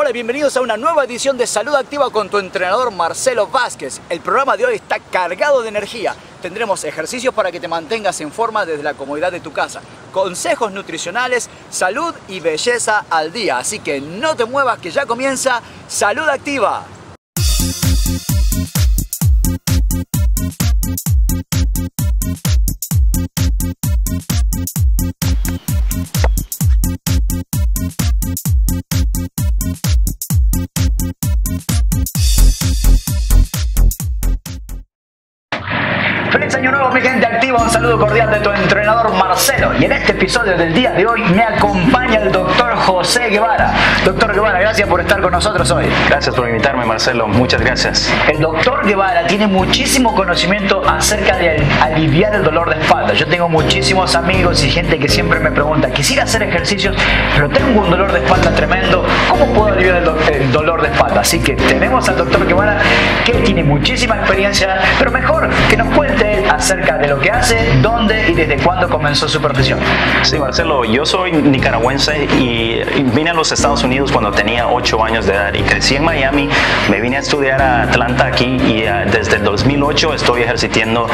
Hola, bienvenidos a una nueva edición de Salud Activa con tu entrenador Marcelo Vázquez. El programa de hoy está cargado de energía. Tendremos ejercicios para que te mantengas en forma desde la comodidad de tu casa, consejos nutricionales, salud y belleza al día. Así que no te muevas, que ya comienza Salud Activa. ¡Feliz año nuevo, mi gente activa! Un saludo cordial de tu entrenador Marcelo. Y en este episodio del día de hoy me acompaña el doctor José Guevara. Doctor Guevara, gracias por estar con nosotros hoy. Gracias por invitarme, Marcelo. Muchas gracias. El doctor Guevara tiene muchísimo conocimiento acerca de aliviar el dolor de espalda. Yo tengo muchísimos amigos y gente que siempre me pregunta: quisiera hacer ejercicios, pero tengo un dolor de espalda tremendo. ¿Cómo puedo aliviar el dolor de espalda? Así que tenemos al doctor Guevara, que tiene muchísima experiencia, pero mejor que nos cuente acerca de lo que hace, dónde y desde cuándo comenzó su profesión. Sí, Marcelo, yo soy nicaragüense y vine a los Estados Unidos cuando tenía 8 años de edad y crecí en Miami. Me vine a estudiar a Atlanta aquí y desde el 2008 estoy ejercitando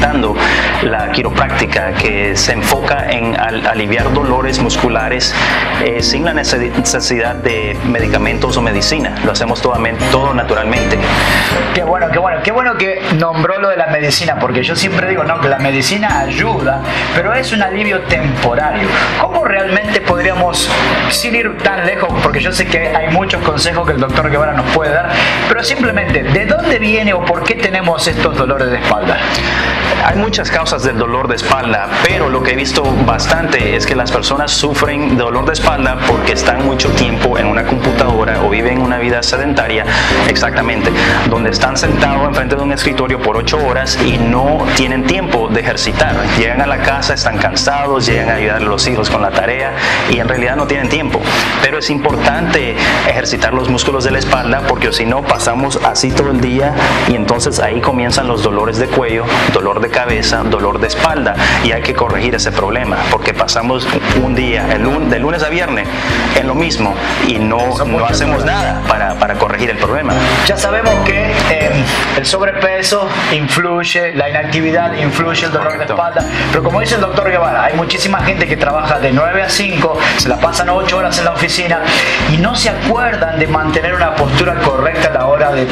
la quiropráctica, que se enfoca en aliviar dolores musculares sin la necesidad de medicamentos o medicina. Lo hacemos todo naturalmente. Qué bueno que nombró lo de la medicina, porque yo siempre digo, no, que la medicina ayuda, pero es un alivio temporario. ¿Cómo realmente podríamos, sin ir tan lejos, porque yo sé que hay muchos consejos que el doctor Guevara nos puede dar, pero simplemente, ¿de dónde viene o por qué tenemos estos dolores de espalda? Hay muchas causas del dolor de espalda, pero lo que he visto bastante es que las personas sufren de dolor de espalda porque están mucho tiempo en una computadora o viven una vida sedentaria, exactamente, donde están sentados enfrente de un escritorio por 8 horas y no tienen tiempo de ejercitar. Llegan a la casa, están cansados, llegan a ayudar a los hijos con la tarea y en realidad no tienen tiempo. Pero es importante ejercitar los músculos de la espalda, porque si no pasamos así todo el día y entonces ahí comienzan los dolores de cuello, dolor de cabeza, dolor de espalda, y hay que corregir ese problema porque pasamos un día, de lunes a viernes, en lo mismo y no hacemos nada para corregir el problema. Ya sabemos que el sobrepeso influye, la inactividad influye el dolor de espalda, pero como dice el doctor Guevara, hay muchísima gente que trabaja de 9 a 5, se la pasan 8 horas en la oficina y no se acuerdan de mantener una postura correcta a la hora de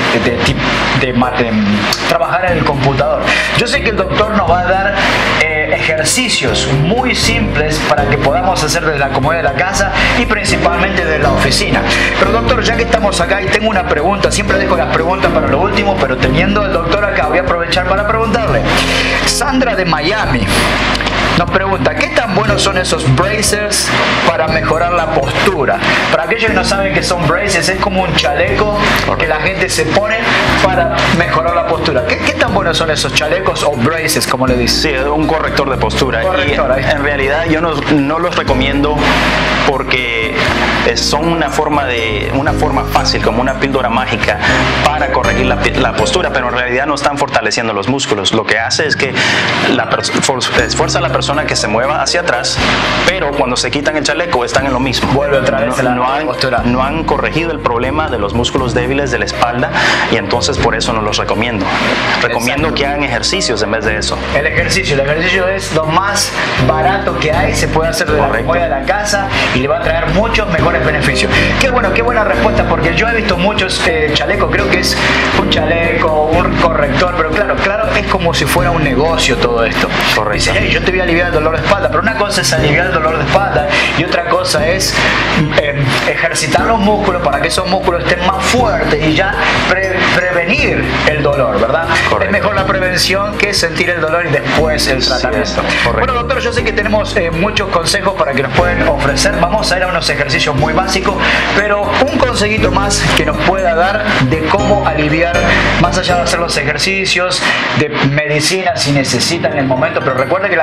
trabajar en el computador. Yo sé que el doctor nos va a dar ejercicios muy simples para que podamos hacer desde la comodidad de la casa y principalmente de la oficina. Pero doctor, ya que estamos acá y tengo una pregunta, siempre dejo las preguntas para lo último, pero teniendo al doctor acá voy a aprovechar para preguntarle. Sandra de Miami nos pregunta: ¿qué tan buenos son esos bracers para mejorar la postura? Para aquellos que no saben qué son bracers, es como un chaleco que la gente se pone para mejorar la postura. ¿Qué tan buenos son esos chalecos o bracers, como le dicen? Sí, un corrector de postura. Corrector, y en realidad yo no los recomiendo porque son una forma fácil, como una píldora mágica para corregir la postura, pero en realidad no están fortaleciendo los músculos. Lo que hace es que esfuerza a la persona que se mueva hacia atrás, pero cuando se quitan el chaleco están en lo mismo. Vuelve otra vez la postura. No han corregido el problema de los músculos débiles de la espalda y entonces por eso no los recomiendo. Recomiendo que hagan ejercicios en vez de eso. El ejercicio es lo más barato que hay, se puede hacer de la comodidad de la casa y le va a traer muchos mejores beneficios. Qué buena respuesta, porque yo he visto muchos chalecos, creo que es un chaleco, un corrector, pero claro, es como si fuera un negocio todo esto. Correcto. Dice: hey, yo te voy a aliviar el dolor de espalda, pero una cosa es aliviar el dolor de espalda y otra cosa es ejercitar los músculos para que esos músculos estén más fuertes y ya prevenir el dolor, ¿verdad? Correcto. Es mejor la prevención que sentir el dolor y después el tratamiento. Sí, bueno, doctor, yo sé que tenemos muchos consejos para que nos pueden ofrecer. Vamos a ir a unos ejercicios muy básicos, pero un consejito más que nos pueda dar de cómo aliviar, más allá de hacer los ejercicios, de medicina si necesitan en el momento, pero recuerda que la medicina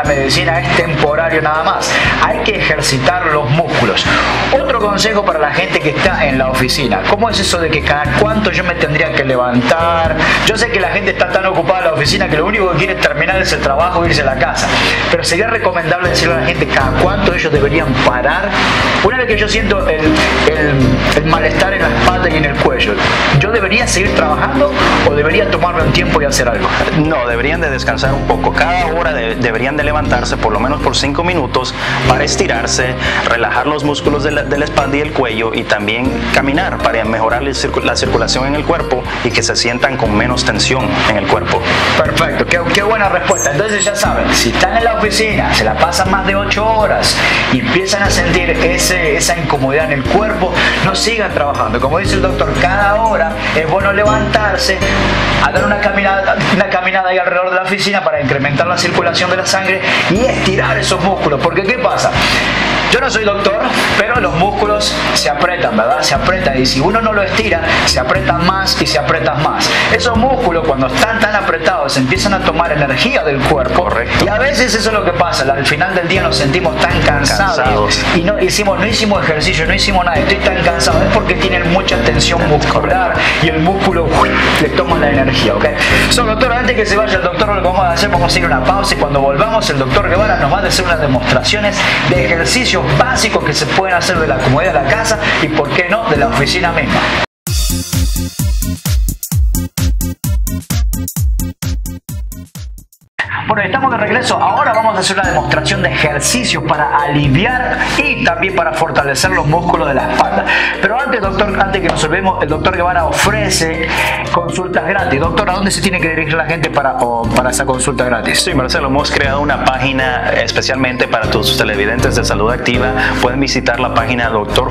oficina es temporario nada más. Hay que ejercitar los músculos. Otro consejo para la gente que está en la oficina. ¿Cómo es eso de que cada cuánto yo me tendría que levantar? Yo sé que la gente está tan ocupada en la oficina que lo único que quiere es terminar ese trabajo e irse a la casa. Pero sería recomendable decirle a la gente cada cuánto ellos deberían parar. Una vez que yo siento el malestar en la espalda y en el cuello, ¿yo debería seguir trabajando o debería tomarme un tiempo y hacer algo? No, deberían de descansar un poco. Cada hora deberían de levantarse por lo menos por 5 minutos para estirarse, relajar los músculos de la espalda y el cuello, y también caminar para mejorar la circulación en el cuerpo y que se sientan con menos tensión en el cuerpo. Perfecto, qué buena respuesta. Entonces ya saben, si están en la oficina, se la pasan más de 8 horas y empiezan a sentir esa incomodidad en el cuerpo, no sigan trabajando. Como dice el doctor, cada hora es bueno levantarse, a dar una caminada ahí alrededor de la oficina para incrementar la circulación de la sangre y estirar esos músculos. Porque ¿qué pasa? Yo no soy doctor, pero los músculos se apretan, ¿verdad? Se apretan, y si uno no lo estira, se apretan más y se apretan más. Esos músculos, cuando están tan apretados, empiezan a tomar energía del cuerpo. Correcto. Y a veces eso es lo que pasa. Al final del día nos sentimos tan cansados. Y no hicimos ejercicio, no hicimos nada. Estoy tan cansado. Es porque tienen mucha tensión muscular y el músculo le toma la energía, ¿ok? Doctor, antes que se vaya el doctor, lo que vamos a hacer, vamos a ir a una pausa, y cuando volvamos el doctor Guevara nos va a hacer unas demostraciones de ejercicios básicos que se pueden hacer de la comodidad de la casa y, por qué no, de la oficina misma. Bueno, estamos de regreso. Ahora vamos a hacer una demostración de ejercicios para aliviar y también para fortalecer los músculos de la espalda. Pero antes, doctor, antes que nos olvidemos, el doctor Guevara ofrece consultas gratis. Doctor, ¿a dónde se tiene que dirigir la gente para esa consulta gratis? Sí, Marcelo, hemos creado una página especialmente para tus televidentes de Salud Activa. Pueden visitar la página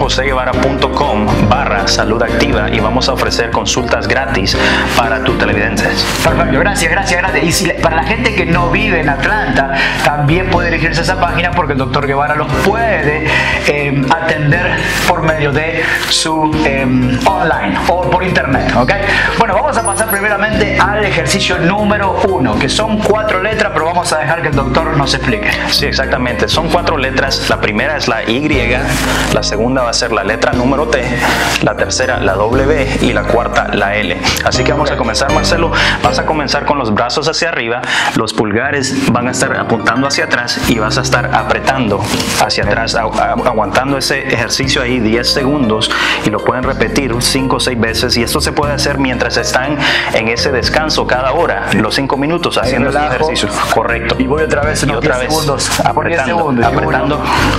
drjoseguevara.com/Salud Activa y vamos a ofrecer consultas gratis para tus televidentes. Perfecto, gracias. Y si, para la gente que no vive en Atlanta, también puede dirigirse a esa página, porque el doctor Guevara los puede atender por medio de su online o por internet, ¿ok? Bueno, vamos a pasar primeramente al ejercicio número 1, que son 4 letras, pero vamos a dejar que el doctor nos explique. Sí, exactamente, son 4 letras. La primera es la Y, la segunda va a ser la letra número T, la tercera la W y la cuarta la L. Así que vamos a comenzar, Marcelo. Vas a comenzar con los brazos hacia arriba, los pulgares van a estar apuntando hacia atrás y vas a estar apretando hacia atrás, aguantando ese ejercicio ahí 10 segundos, y lo pueden repetir 5 o 6 veces, y esto se puede hacer mientras están en ese descanso cada hora, los 5 minutos haciendo este ejercicio. Correcto. Y voy otra vez en los 10 segundos, apretando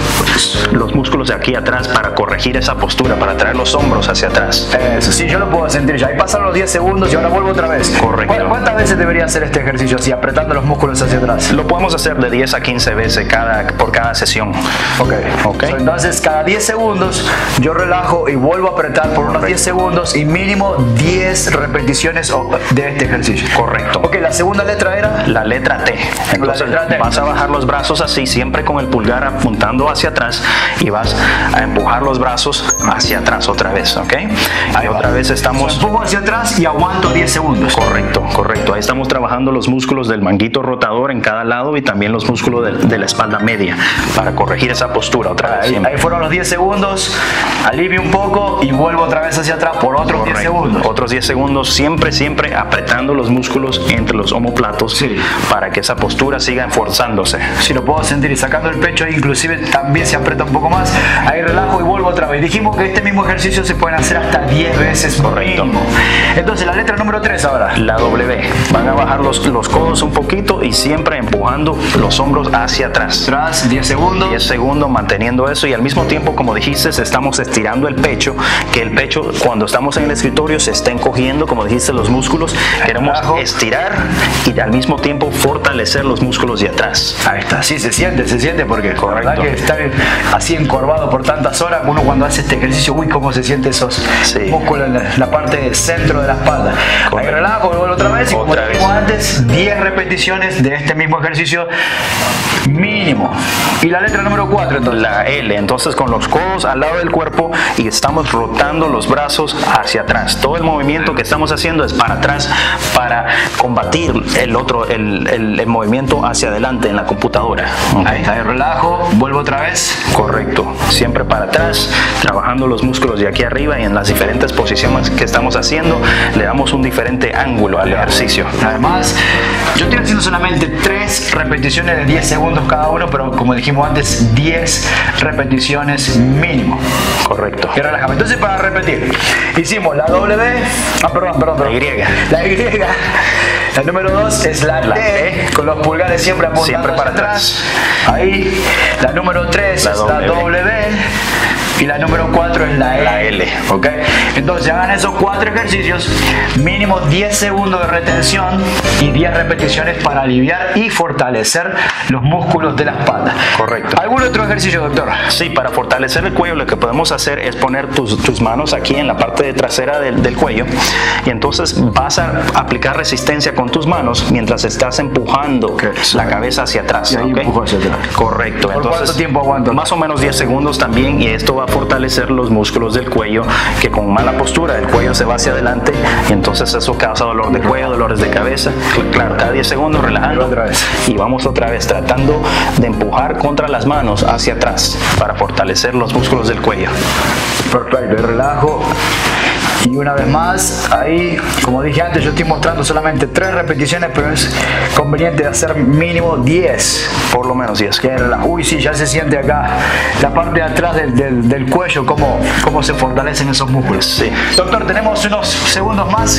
los músculos de aquí atrás para corregir esa postura, para traer los hombros hacia atrás. Eso sí, yo lo puedo sentir ya. Ahí pasaron los 10 segundos y ahora vuelvo otra vez. Correcto. ¿Cuántas veces debería hacer este ejercicio así, apretando los músculos hacia atrás? Lo podemos hacer de 10 a 15 veces por cada sesión. Ok. Entonces, cada 10 segundos yo relajo y vuelvo a apretar por unos 10 segundos y mínimo 10 repeticiones de este ejercicio. Correcto. Ok, la segunda letra era la letra T. Entonces vas a bajar los brazos así, siempre con el pulgar apuntando hacia atrás, y vas a empujar los brazos hacia atrás otra vez, ¿ok? Ahí otra vez estamos... Empujo hacia atrás y aguanto 10 segundos. Correcto. Ahí estamos trabajando los músculos del manguito rotador en cada lado y también los músculos de la espalda media para corregir esa postura otra vez. Ahí fueron los 10 segundos, alivio un poco y vuelvo otra vez hacia atrás por otros 10 segundos. Otros 10 segundos, siempre apretando los músculos entre los omóplatos, para que esa postura siga esforzándose. Sí, lo puedo sentir, y sacando el pecho inclusive también se aprieta un poco más. Ahí relajo y vuelvo otra vez. Dijimos que este mismo ejercicio se pueden hacer hasta 10 veces. Correcto. Mínimo. Entonces, la letra número 3 ahora. La W. Van a bajar los codos un poquito y siempre empujando los hombros hacia atrás. 10 segundos. 10 segundos manteniendo eso, y al mismo tiempo, como dijiste, estamos estirando el pecho, que el pecho cuando estamos en el escritorio se está encogiendo, como dijiste, los músculos. Queremos estirar y al mismo tiempo fortalecer los músculos de atrás. Ahí está, sí, se siente porque la verdad que estar así encorvado por tantas horas, uno cuando hace este ejercicio, uy, cómo se siente esos músculos en la parte centro de la espalda. Ahí relajo, vuelvo otra vez, y como dijimos antes, 10 repeticiones de este mismo ejercicio mínimo. Y la letra número 4 entonces. La L, entonces con los codos al lado del cuerpo y estamos rotando los brazos hacia atrás. Todo el movimiento que estamos haciendo es para atrás para combatir el movimiento hacia adelante en la computadora. Ahí está, relajo, vuelvo otra vez. Correcto, siempre para atrás, trabajando los músculos de aquí arriba y en las diferentes posiciones que estamos haciendo le damos un diferente ángulo al ejercicio. Además, yo estoy haciendo solamente 3 repeticiones de 10 segundos cada uno, pero como dijimos antes, 10 repeticiones mínimo. Correcto. Y relajamos. Entonces, para repetir, hicimos la W, perdón. La Y. La Y. La número 2 es la T, con los pulgares siempre apuntando para hacia atrás. Ahí. La número 3 es la W. Y la número 4 es la L. ¿Ok? Entonces hagan esos 4 ejercicios, mínimo 10 segundos de retención y 10 repeticiones para aliviar y fortalecer los músculos de la espalda. Correcto. ¿Algún otro ejercicio, doctor? Sí, para fortalecer el cuello lo que podemos hacer es poner tus manos aquí en la parte trasera del cuello y entonces vas a aplicar resistencia con tus manos mientras estás empujando la cabeza hacia atrás. Y ahí empujo hacia atrás. Correcto. ¿Por entonces, cuánto tiempo aguanto? Más o menos 10 segundos también y esto va a fortalecer los músculos del cuello que con mala postura el cuello se va hacia adelante y entonces eso causa dolor de cuello, dolores de cabeza. Claro, cada 10 segundos relajando otra vez. Y vamos otra vez tratando de empujar contra las manos hacia atrás para fortalecer los músculos del cuello. Perfecto, y relajo. Y una vez más, ahí, como dije antes, yo estoy mostrando solamente 3 repeticiones, pero es conveniente hacer mínimo 10. Por lo menos 10. Uy, sí, ya se siente acá la parte de atrás del cuello, cómo se fortalecen esos músculos. Sí. Doctor, tenemos unos segundos más,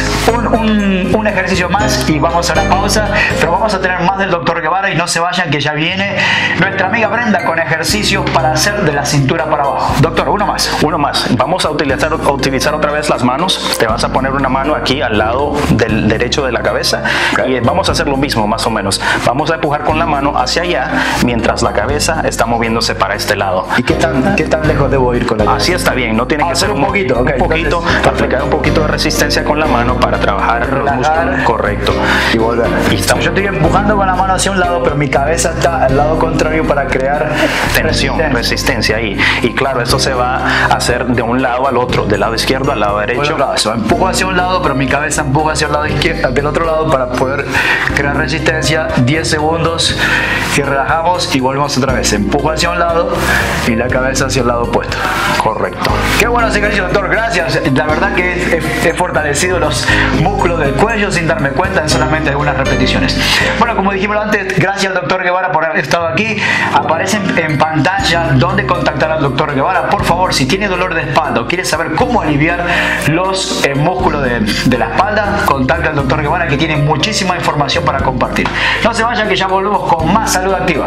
un ejercicio más y vamos a la pausa, pero vamos a tener más del doctor Guevara y no se vayan que ya viene nuestra amiga Brenda con ejercicios para hacer de la cintura para abajo. Doctor, uno más. Uno más. Vamos a utilizar otra vez las manos. Te vas a poner una mano aquí al lado del derecho de la cabeza y vamos a hacer lo mismo más o menos. Vamos a empujar con la mano hacia allá mientras la cabeza está moviéndose para este lado. ¿Y qué tan lejos debo ir con la cabeza? Así está bien, no tiene que ser un poquito, un poquito, aplicar un poquito de resistencia con la mano para trabajar los músculos. Correcto. Y volver. Y estamos. Yo estoy empujando con la mano hacia un lado, pero mi cabeza está al lado contrario para crear tensión, resistencia ahí. Y claro, esto se va a hacer de un lado al otro, del lado izquierdo al lado derecho. Empujo hacia un lado, pero mi cabeza empuja hacia el lado izquierdo, del otro lado para poder crear resistencia. 10 segundos y relajamos y volvemos otra vez. Empujo hacia un lado y la cabeza hacia el lado opuesto. Correcto. Qué bueno ese ejercicio, doctor. Gracias. La verdad que he fortalecido los músculos del cuello sin darme cuenta en solamente algunas repeticiones. Bueno, como dijimos antes, gracias al doctor Guevara por haber estado aquí. Aparece en pantalla dónde contactar al doctor Guevara. Por favor, si tiene dolor de espalda o quiere saber cómo aliviar los músculos de la espalda, contacta al doctor Guevara que tiene muchísima información para compartir. No se vayan que ya volvemos con más Salud Activa.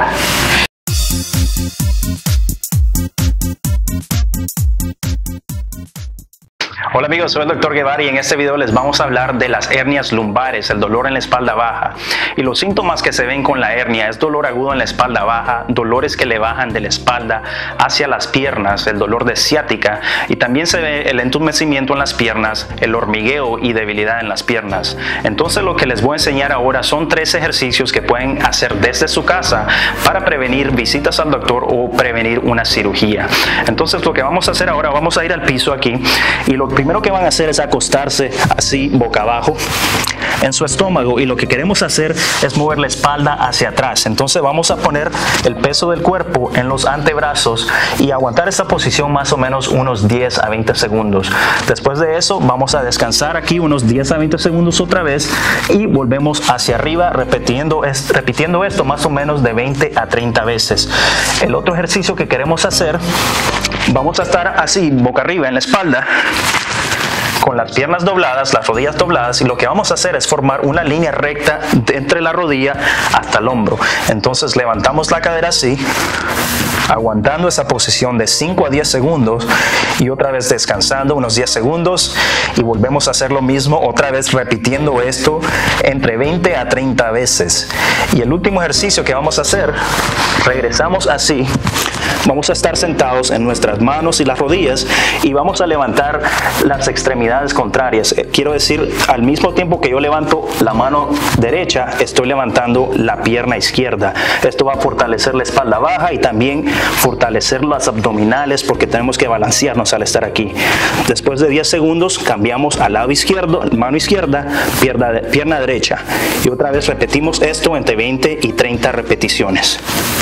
Hola amigos, soy el Dr. Guevara y en este video les vamos a hablar de las hernias lumbares, el dolor en la espalda baja. Y los síntomas que se ven con la hernia es dolor agudo en la espalda baja, dolores que le bajan de la espalda hacia las piernas, el dolor de ciática y también se ve el entumecimiento en las piernas, el hormigueo y debilidad en las piernas. Entonces lo que les voy a enseñar ahora son 3 ejercicios que pueden hacer desde su casa para prevenir visitas al doctor o prevenir una cirugía. Entonces lo que vamos a hacer ahora, vamos a ir al piso aquí y lo primero que van a hacer es acostarse así boca abajo en su estómago y lo que queremos hacer es mover la espalda hacia atrás. Entonces vamos a poner el peso del cuerpo en los antebrazos y aguantar esta posición más o menos unos 10 a 20 segundos. Después de eso vamos a descansar aquí unos 10 a 20 segundos otra vez y volvemos hacia arriba repitiendo esto más o menos de 20 a 30 veces. El otro ejercicio que queremos hacer, vamos a estar así boca arriba en la espalda con las piernas dobladas, las rodillas dobladas y lo que vamos a hacer es formar una línea recta entre la rodilla hasta el hombro. Entonces levantamos la cadera así aguantando esa posición de 5 a 10 segundos y otra vez descansando unos 10 segundos y volvemos a hacer lo mismo, otra vez repitiendo esto entre 20 a 30 veces. Y el último ejercicio que vamos a hacer, regresamos así. Vamos a estar sentados en nuestras manos y las rodillas y vamos a levantar las extremidades contrarias. Quiero decir, al mismo tiempo que yo levanto la mano derecha, estoy levantando la pierna izquierda. Esto va a fortalecer la espalda baja y también fortalecer las abdominales porque tenemos que balancearnos al estar aquí. Después de 10 segundos cambiamos al lado izquierdo, mano izquierda, pierna derecha. Y otra vez repetimos esto entre 20 y 30 repeticiones.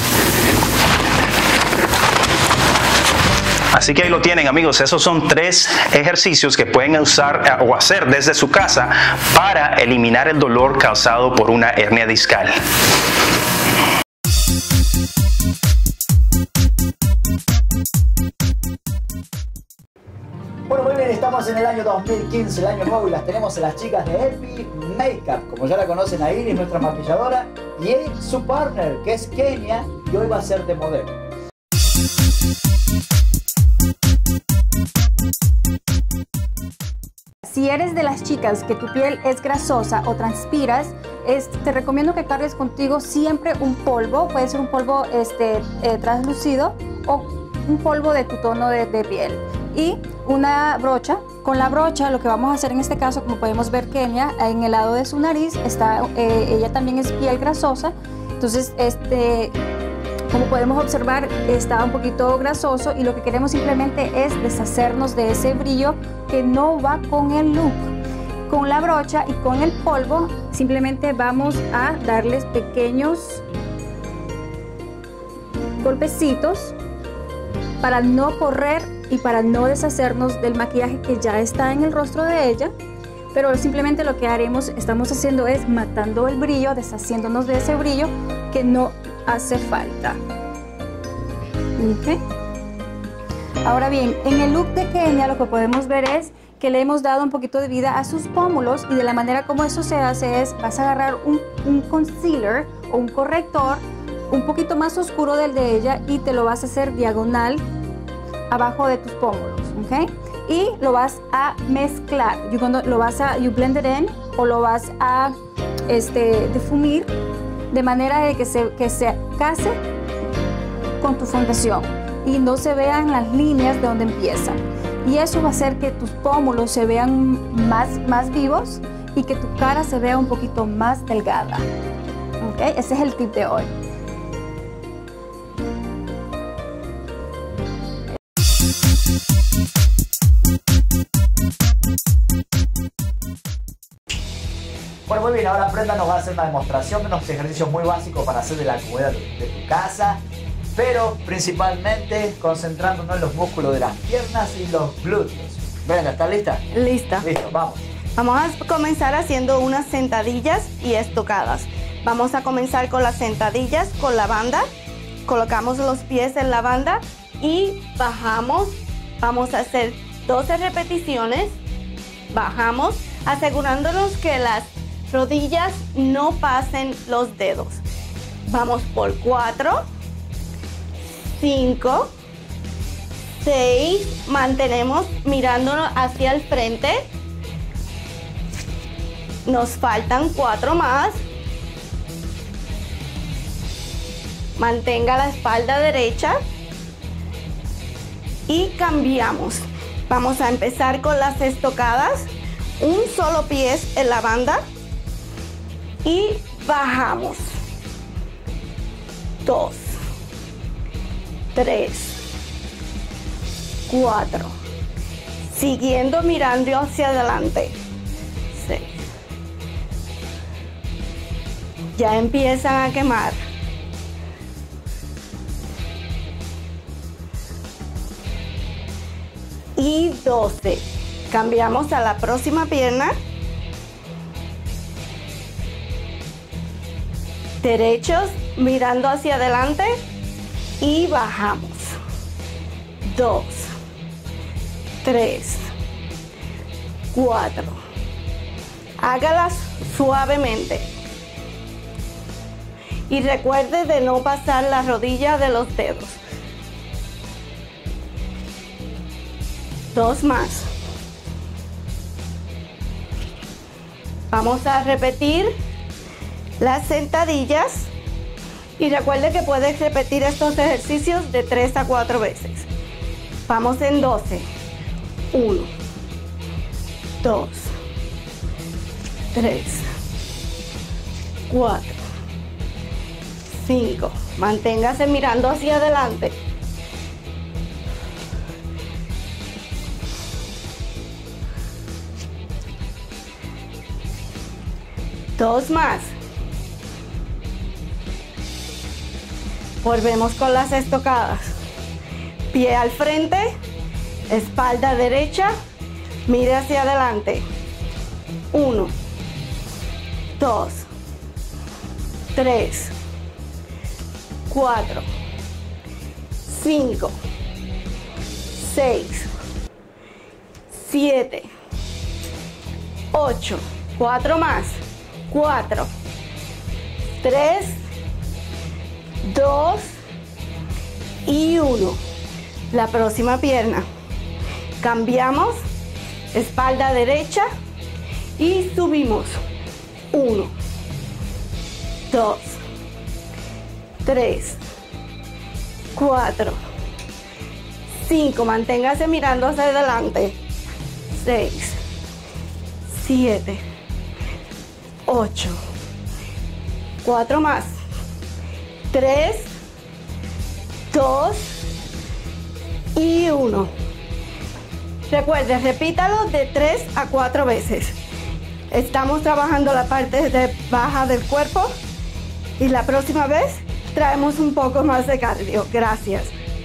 Así que ahí lo tienen, amigos. Esos son 3 ejercicios que pueden usar o hacer desde su casa para eliminar el dolor causado por una hernia discal. Bueno, muy bien, estamos en el año 2015, el año nuevo, y las tenemos a las chicas de Epi Makeup. Como ya la conocen, a Iris, nuestra maquilladora, y su partner, que es Kenia, y hoy va a ser de modelo. Si eres de las chicas que tu piel es grasosa o transpiras, te recomiendo que cargues contigo siempre un polvo. Puede ser un polvo translúcido o un polvo de tu tono de piel. Y una brocha. Con la brocha lo que vamos a hacer en este caso, como podemos ver, Kenia, en el lado de su nariz, ella también es piel grasosa. Entonces, como podemos observar, está un poquito grasoso y lo que queremos simplemente es deshacernos de ese brillo que no va con el look. Con la brocha y con el polvo simplemente vamos a darles pequeños golpecitos para no correr y para no deshacernos del maquillaje que ya está en el rostro de ella. Pero simplemente lo que estamos haciendo es matando el brillo, deshaciéndonos de ese brillo que no hace falta. ¿Okay? Ahora bien, en el look de Kenia lo que podemos ver es que le hemos dado un poquito de vida a sus pómulos, y de la manera como eso se hace es, vas a agarrar un concealer o un corrector un poquito más oscuro del de ella y te lo vas a hacer diagonal abajo de tus pómulos, ¿ok? Y lo vas a mezclar. You blend it in, o lo vas a difumir de manera de que se case con tu fundación y no se vean las líneas de donde empiezan. Y eso va a hacer que tus pómulos se vean más vivos y que tu cara se vea un poquito más delgada. ¿Okay? Ese es el tip de hoy. Bueno, muy bien, ahora Brenda nos va a hacer una demostración de unos ejercicios muy básicos para hacer de la comodidad de tu casa, pero principalmente concentrándonos en los músculos de las piernas y los glúteos. Brenda, ¿estás lista? Lista. Listo, vamos. Vamos a comenzar haciendo unas sentadillas y estocadas. Vamos a comenzar con las sentadillas con la banda. Colocamos los pies en la banda y bajamos. Vamos a hacer 12 repeticiones. Bajamos, asegurándonos que las rodillas no pasen los dedos. Vamos por 4, 5, 6, mantenemos mirándonos hacia el frente. Nos faltan 4 más. Mantenga la espalda derecha y cambiamos. Vamos a empezar con las estocadas. Un solo pie en la banda y bajamos. 2, 3, 4. Siguiendo mirando hacia adelante. 6. Ya empiezan a quemar. Y 12. Cambiamos a la próxima pierna. Derechos, mirando hacia adelante y bajamos. 2, 3, 4. Hágalas suavemente. Y recuerde de no pasar la rodilla de los dedos. 2 más. Vamos a repetir las sentadillas y recuerde que puedes repetir estos ejercicios de 3 a 4 veces. Vamos en 12. 1, 2, 3, 4, 5. Manténgase mirando hacia adelante. 2 más. Volvemos con las estocadas. Pie al frente, espalda derecha, mire hacia adelante. 1, 2, 3, 4, 5, 6, 7, 8. 4 más. 4, 3, 2 y 1. La próxima pierna. Cambiamos, espalda derecha y subimos. 1, 2, 3, 4, 5. Manténgase mirando hacia adelante. 6, 7, 8. 4 más. 3, 2 y 1. Recuerde, repítalo de 3 a 4 veces. Estamos trabajando la parte baja del cuerpo y la próxima vez traemos un poco más de cardio. Gracias.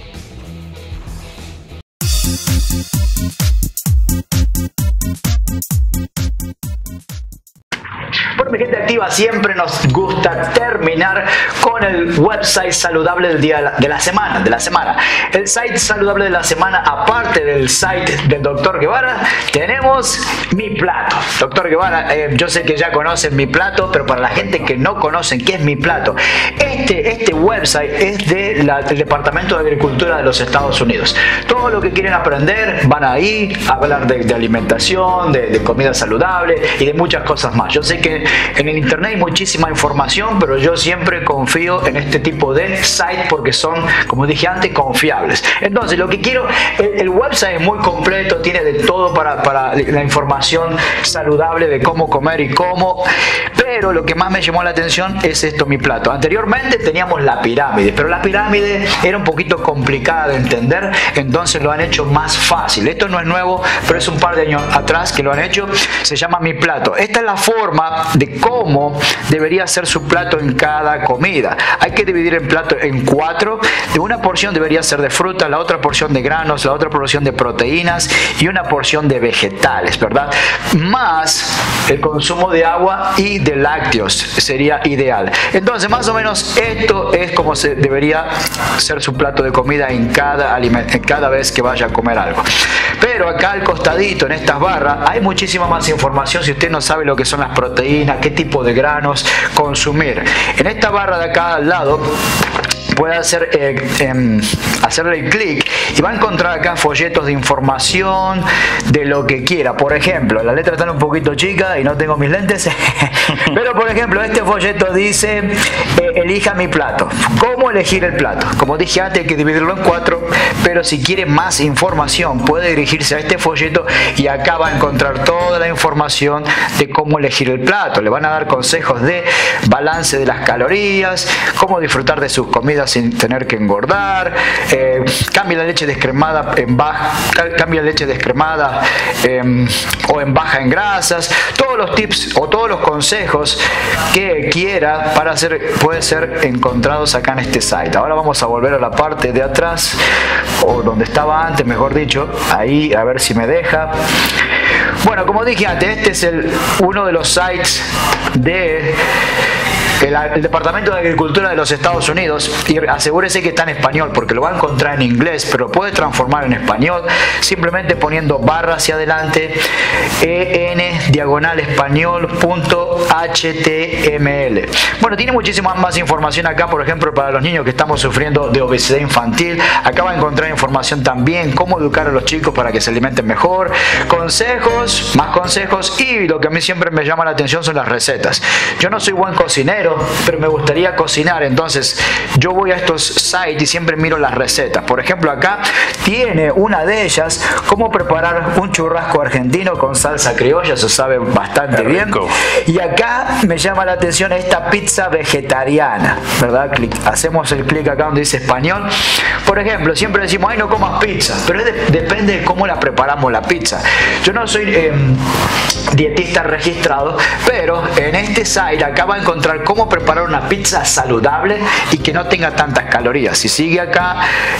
Bueno, mi gente activa, siempre nos gusta terminar con el website saludable del día de la semana. El site saludable de la semana, aparte del site del Dr. Guevara, tenemos Mi Plato. Dr. Guevara, yo sé que ya conocen Mi Plato, pero para la gente que no conocen qué es Mi Plato, este website es del Departamento de Agricultura de los Estados Unidos. Todo lo que quieren aprender, van ahí a hablar de alimentación, de comida saludable y de muchas cosas más. Yo sé que en el internet hay muchísima información, pero yo siempre confío en este tipo de sites porque son, como dije antes, confiables. Entonces, lo que quiero, el website es muy completo, tiene de todo para la información saludable de cómo comer y cómo, pero lo que más me llamó la atención es esto, Mi Plato. Anteriormente teníamos la pirámide, pero la pirámide era un poquito complicada de entender, entonces lo han hecho más fácil. Esto no es nuevo, pero es un par de años atrás que lo han hecho. Se llama Mi Plato. Esta es la forma de cómo debería ser su plato en cada comida. Hay que dividir el plato en 4. De una porción debería ser de fruta, la otra porción de granos, la otra porción de proteínas y una porción de vegetales, ¿verdad? Más el consumo de agua y de lácteos sería ideal. Entonces, más o menos esto es como debería ser su plato de comida en cada alimento, en cada vez que vaya a comer algo. Pero acá al costadito, en estas barras, hay muchísima más información si usted no sabe lo que son las proteínas, qué tipo de granos consumir. En esta barra de acá al lado puede hacerle clic y va a encontrar acá folletos de información de lo que quiera. Por ejemplo, las letras están un poquito chicas y no tengo mis lentes, pero por ejemplo este folleto dice elija mi plato. ¿Cómo elegir el plato? Como dije antes, hay que dividirlo en 4, pero si quiere más información puede dirigirse a este folleto y acá va a encontrar toda la información de cómo elegir el plato. Le van a dar consejos de balance de las calorías, cómo disfrutar de sus comidas sin tener que engordar, cambia la leche descremada o en baja en grasas. Todos los tips o todos los consejos que quiera para hacer pueden ser encontrados acá en este site. Ahora vamos a volver a la parte de atrás, o donde estaba antes, mejor dicho, ahí, a ver si me deja. Bueno, como dije antes, este es uno de los sites de el Departamento de Agricultura de los Estados Unidos, y asegúrese que está en español porque lo va a encontrar en inglés, pero lo puede transformar en español simplemente poniendo barra hacia adelante en/español.html. Bueno, tiene muchísima más información acá, por ejemplo, para los niños que estamos sufriendo de obesidad infantil. Acá va a encontrar información también, cómo educar a los chicos para que se alimenten mejor, consejos, más consejos, y lo que a mí siempre me llama la atención son las recetas. Yo no soy buen cocinero, pero me gustaría cocinar, entonces yo voy a estos sites y siempre miro las recetas. Por ejemplo, acá tiene una de ellas, cómo preparar un churrasco argentino con salsa criolla, se sabe bastante bien. Y acá me llama la atención esta pizza vegetariana, ¿verdad? Hacemos el clic acá donde dice español. Por ejemplo, siempre decimos, ay, no comas pizza, pero depende de cómo la preparamos la pizza. Yo no soy dietista registrado, pero en este site acá va a encontrar cómo preparar una pizza saludable y que no tenga tantas calorías. Si sigue acá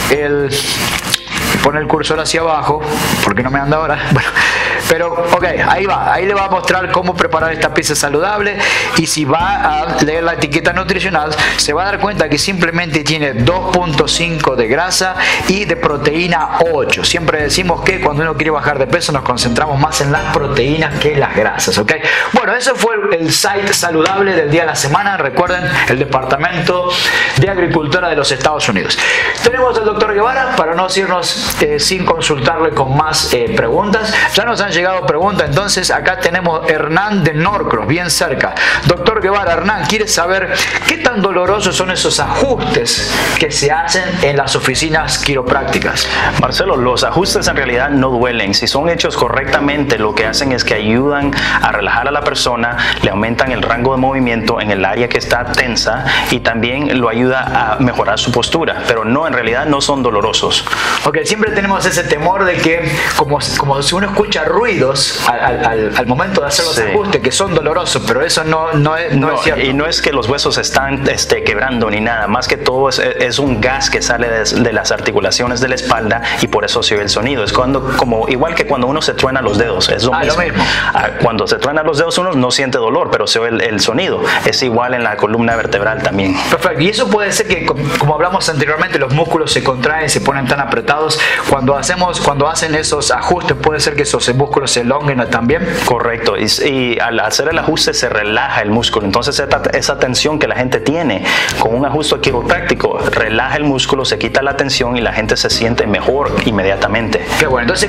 pone el cursor hacia abajo, porque no me anda ahora, bueno, pero ok, ahí va, ahí le va a mostrar cómo preparar esta pizza saludable, y si va a leer la etiqueta nutricional se va a dar cuenta que simplemente tiene 2.5 de grasa y de proteína 8. Siempre decimos que cuando uno quiere bajar de peso nos concentramos más en las proteínas que en las grasas, ok. Bueno, eso fue el site saludable del día de la semana. Recuerden, el Departamento de Agricultura de los Estados Unidos. Tenemos al doctor Guevara para no irnos sin consultarle con más preguntas. Ya nos han llegado preguntas, entonces acá tenemos Hernán de Norcross, bien cerca. Doctor Guevara, Hernán quiere saber qué tan dolorosos son esos ajustes que se hacen en las oficinas quiroprácticas. Marcelo, los ajustes en realidad no duelen. Si son hechos correctamente, lo que hacen es que ayudan a relajar a la persona, le aumentan el rango de movimiento en el área que está tensa y también lo ayuda a mejorar su postura, pero no, en realidad no son dolorosos. Ok, siempre tenemos ese temor de que como si uno escucha ruidos al momento de hacer los ajustes que son dolorosos, pero eso no es cierto. Y no es que los huesos están quebrando ni nada, más que todo es un gas que sale de las articulaciones de la espalda y por eso se oye el sonido. Es igual que cuando uno se truena los dedos, es lo mismo. Cuando se truena los dedos uno no siente dolor, pero se oye el sonido. Es igual en la columna vertebral también. Perfecto, y eso puede ser que, como hablamos anteriormente, los músculos se contraen, se ponen tan apretados. Cuando hacen esos ajustes, puede ser que esos músculos se elonguen también. Correcto, y al hacer el ajuste se relaja el músculo. Entonces esa tensión que la gente tiene con un ajuste quiropráctico relaja el músculo, se quita la tensión y la gente se siente mejor inmediatamente. Qué bueno. Entonces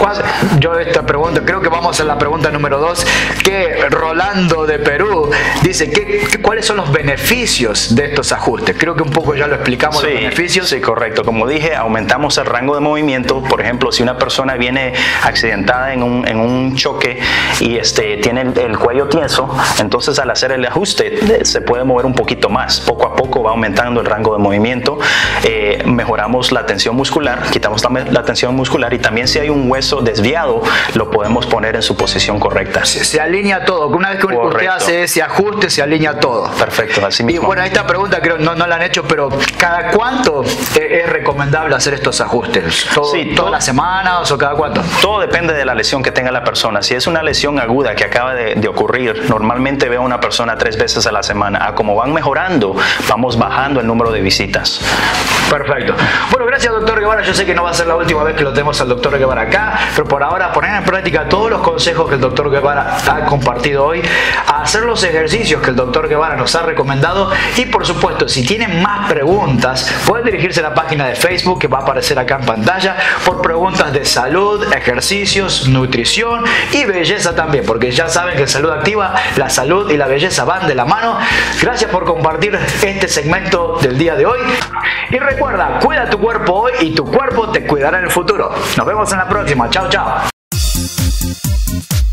yo esta pregunta, creo que vamos a la pregunta número 2, que Rolando de Perú dice ¿cuáles son los beneficios de estos ajustes? Creo que un poco ya lo explicamos, los beneficios. Sí, correcto. Como dije, aumentamos el rango de movimiento. Por ejemplo, si una persona viene accidentada en un choque y tiene el cuello tieso, entonces al hacer el ajuste se puede mover un poquito más. Poco a poco va aumentando el rango de movimiento. Mejoramos la tensión muscular, quitamos también la tensión muscular, y también si hay un hueso desviado lo podemos poner en su posición correcta. Se alinea todo. Una vez que usted hace ese ajuste se alinea todo. Perfecto, así mismo. Y bueno, esta pregunta creo no la han hecho, pero ¿cada cuánto es recomendable hacer estos ajustes? ¿Todas las semanas o cada cuánto? Todo depende de la lesión que tenga la persona. Si es una lesión aguda que acaba de ocurrir, normalmente veo a una persona 3 veces a la semana. Como van mejorando, vamos bajando el número de visitas. Perfecto. Bueno, gracias, doctor Guevara. Yo sé que no va a ser la última vez que lo tenemos al doctor Guevara acá, pero por ahora poner en práctica todos los consejos que el doctor Guevara ha compartido hoy, a hacer los ejercicios que el doctor Guevara nos ha recomendado, y por supuesto, si tienen más preguntas, pueden dirigirse a la página de Facebook que va a aparecer acá en pantalla por preguntas de salud, ejercicios, nutrición y belleza también, porque ya saben que en Salud Activa la salud y la belleza van de la mano. Gracias por compartir este segmento del día de hoy, y recuerda, cuida tu cuerpo hoy y tu cuerpo te cuidará en el futuro. Nos vemos en la próxima. Chao, chao.